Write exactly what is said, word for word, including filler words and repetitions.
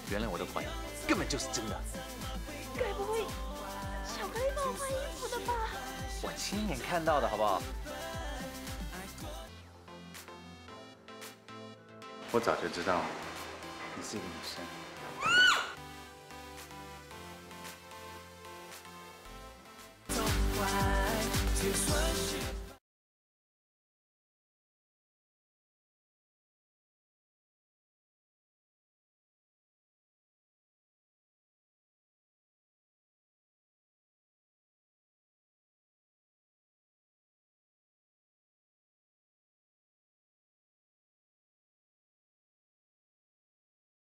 原来我的怀疑根本就是真的。 该不会巧克力帮我换衣服的吧？ 我亲眼看到的，好不好？我早就知道你是一个女生。